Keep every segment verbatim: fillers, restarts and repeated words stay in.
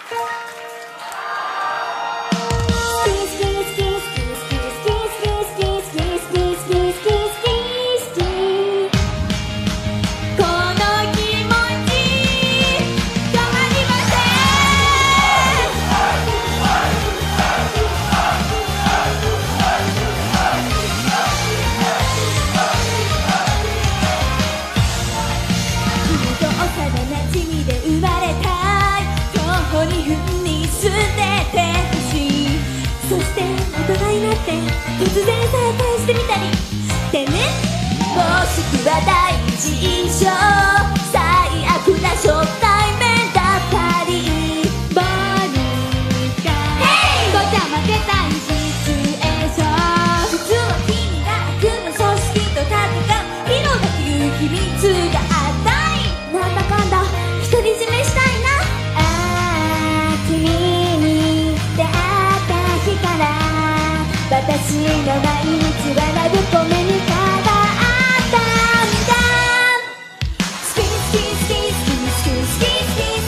突然再会してみたりしてね。もしくは第一印象最悪な初対面だったり、バーにかごちゃ混ぜたいシチュエーション。実は君が悪の組織と戦うヒロだという秘密があったり、なんだかんだ独り占めしたいな。ああ君に出会った日から私の毎日はラブコメに変わったんだ。好き好き好き好き好き好き好き好き好き好き好き好き好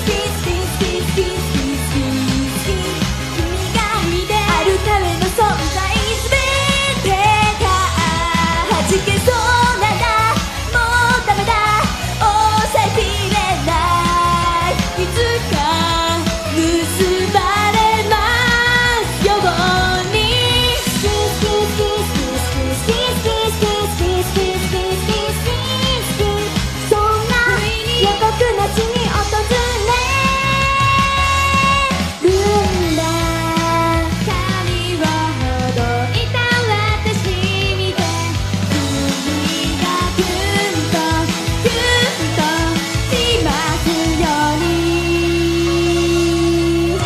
き君が見てある彼の存在すべてが弾けそうなんだ。もうダメだ抑えきれない、いつか結ばれますように。街に訪れるんだ。髪をほどいた私見て君がキュンとキュンとしますように。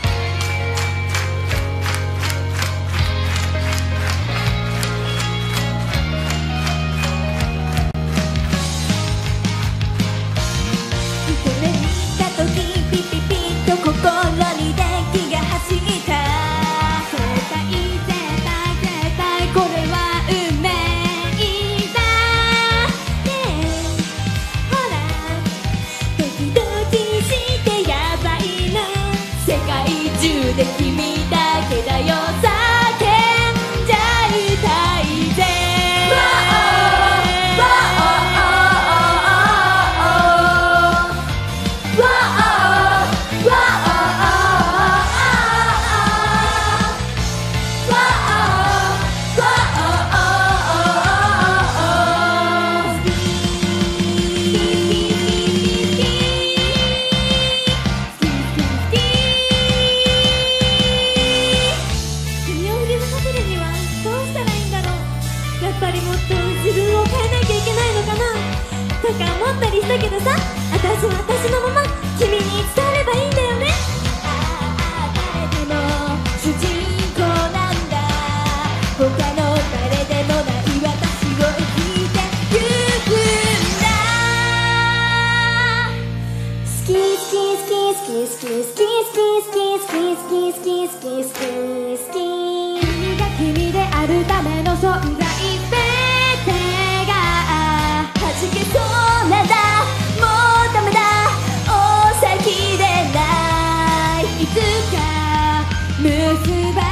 これ見たときピピピッと心に電気が走った。絶対絶対絶対これは運命だね。ほらドキドキしてやばいの、世界中で君だけだよ叫んじゃいたいぜ。やっぱりもっと自分を変えなきゃいけないのかなとか思ったりしたけどさ、私は私のまま君に伝わればいいんだよね。ああ誰でも主人公なんだ、他の誰でもない私を生きてゆくんだ。好き好き好き好き好き好き好き好き好き好き好き好き好き好き君が君であるための存在弾けそうなんだ、もうダメだ抑えきれない、いつか結ば